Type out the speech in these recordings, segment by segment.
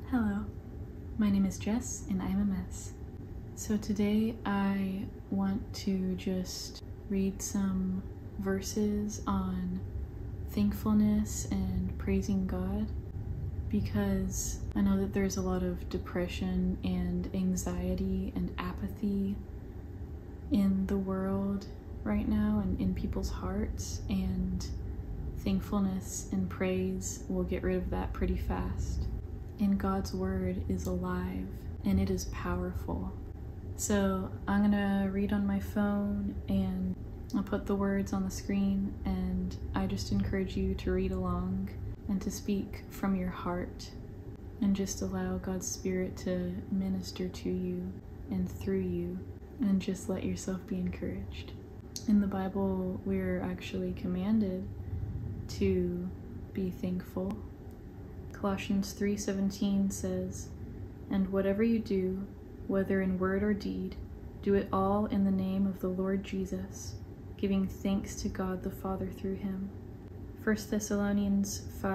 Hello, my name is Jess and I'm a mess. So today I want to just read some verses on thankfulness and praising God, because I know that there's a lot of depression and anxiety and apathy in the world right now and in people's hearts, and thankfulness and praise will get rid of that pretty fast. And God's word is alive and it is powerful. So I'm gonna read on my phone and I'll put the words on the screen, and I just encourage you to read along and to speak from your heart and just allow God's Spirit to minister to you and through you, and just let yourself be encouraged. In the Bible, we're actually commanded to be thankful. Colossians 3:17 says, "And whatever you do, whether in word or deed, do it all in the name of the Lord Jesus, giving thanks to God the Father through him." 1 Thessalonians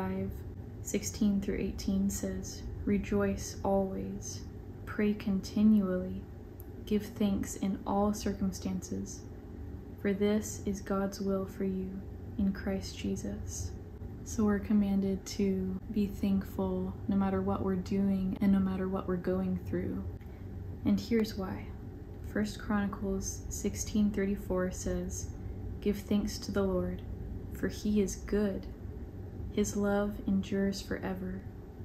5:16-18 says, "Rejoice always, pray continually, give thanks in all circumstances, for this is God's will for you in Christ Jesus." So we're commanded to be thankful no matter what we're doing and no matter what we're going through. And here's why. 1 Chronicles 16:34 says, "Give thanks to the Lord, for he is good. His love endures forever."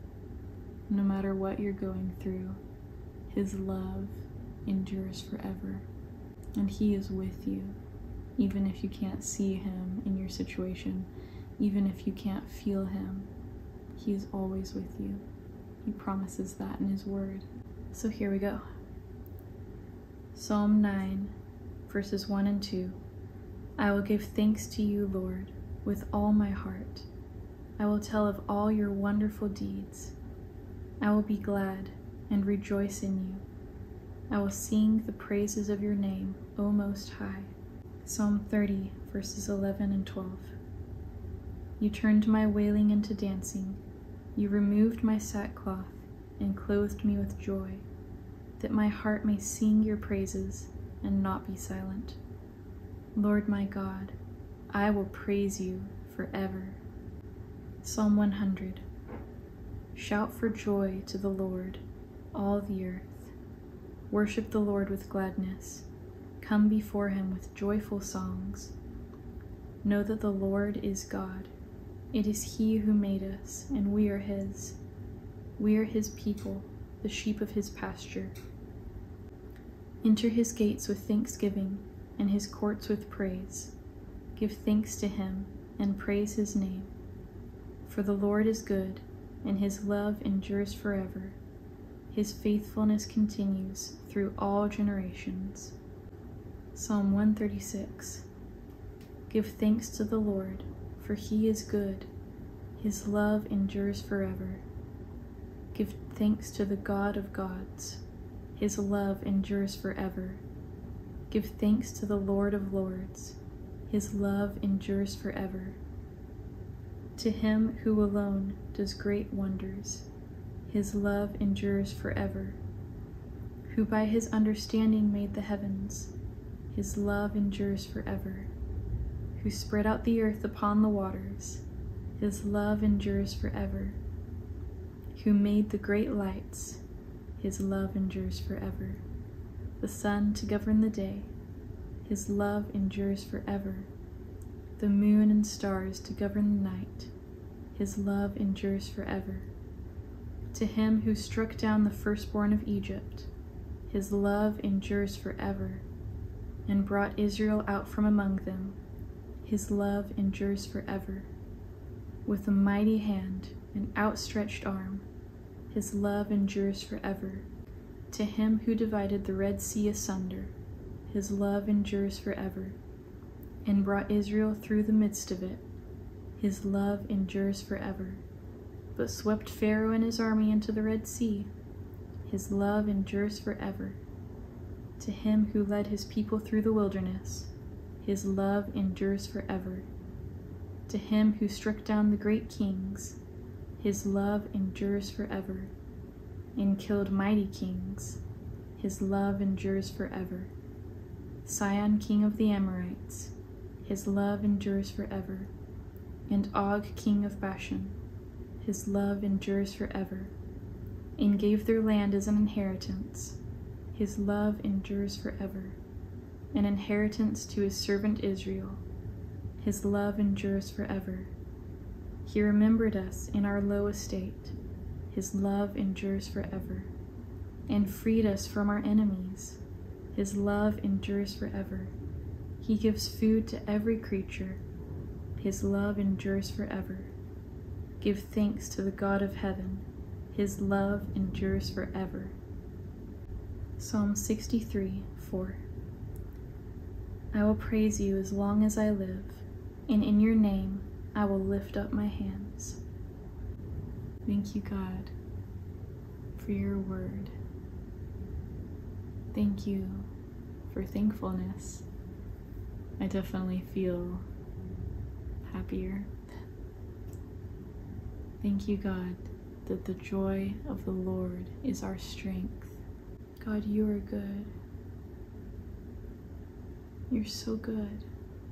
No matter what you're going through, his love endures forever. And he is with you, even if you can't see him in your situation. Even if you can't feel him, he is always with you. He promises that in his word. So here we go. Psalm 9, verses 1 and 2. "I will give thanks to you, Lord, with all my heart. I will tell of all your wonderful deeds. I will be glad and rejoice in you. I will sing the praises of your name, O Most High." Psalm 30, verses 11 and 12. "You turned my wailing into dancing. You removed my sackcloth and clothed me with joy, that my heart may sing your praises and not be silent. Lord my God, I will praise you forever." Psalm 100. "Shout for joy to the Lord, all the earth. Worship the Lord with gladness. Come before him with joyful songs. Know that the Lord is God. It is he who made us, and we are his. We are his people, the sheep of his pasture. Enter his gates with thanksgiving, and his courts with praise. Give thanks to him, and praise his name. For the Lord is good, and his love endures forever. His faithfulness continues through all generations." Psalm 136. "Give thanks to the Lord, for he is good. His love endures forever. Give thanks to the God of gods. His love endures forever. Give thanks to the Lord of lords. His love endures forever. To him who alone does great wonders. His love endures forever. Who by his understanding made the heavens. His love endures forever. Who spread out the earth upon the waters. His love endures forever. Who made the great lights. His love endures forever. The sun to govern the day. His love endures forever. The moon and stars to govern the night. His love endures forever. To him who struck down the firstborn of Egypt. His love endures forever. And brought Israel out from among them. His love endures forever. With a mighty hand and outstretched arm, his love endures forever. To him who divided the Red Sea asunder, his love endures forever. And brought Israel through the midst of it, his love endures forever. But swept Pharaoh and his army into the Red Sea, his love endures forever. To him who led his people through the wilderness, his love endures forever. To him who struck down the great kings, his love endures forever. and killed mighty kings. His love endures forever. Sihon, king of the Amorites, his love endures forever. And Og, king of Bashan, his love endures forever. And gave their land as an inheritance. His love endures forever. An inheritance to his servant Israel. His love endures forever. He remembered us in our low estate. His love endures forever. And freed us from our enemies. His love endures forever. He gives food to every creature. His love endures forever. Give thanks to the God of heaven. His love endures forever. Psalm 63:4. I will praise you as long as I live, and in your name I will lift up my hands. Thank you, God, for your word. Thank you for thankfulness. I definitely feel happier. Thank you, God, that the joy of the Lord is our strength. God, you are good. You're so good.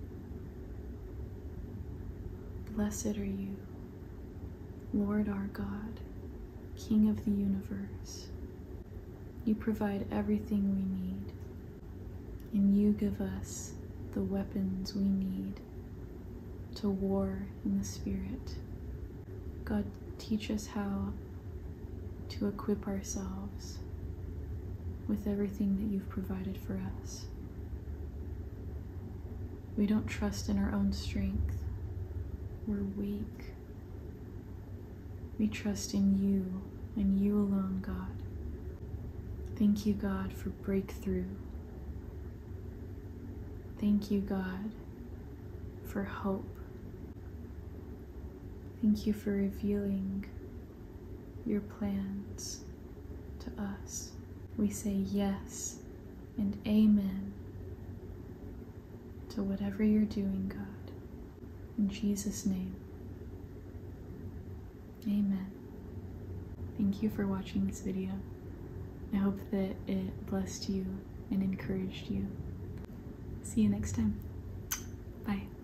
Blessed are you, Lord our God, King of the universe. You provide everything we need, and you give us the weapons we need to war in the Spirit. God, teach us how to equip ourselves with everything that you've provided for us. We don't trust in our own strength. We're weak. We trust in you and you alone, God. Thank you, God, for breakthrough. Thank you, God, for hope. Thank you for revealing your plans to us. We say yes and amen to whatever you're doing, God. In Jesus' name, amen. Thank you for watching this video. I hope that it blessed you and encouraged you. See you next time. Bye.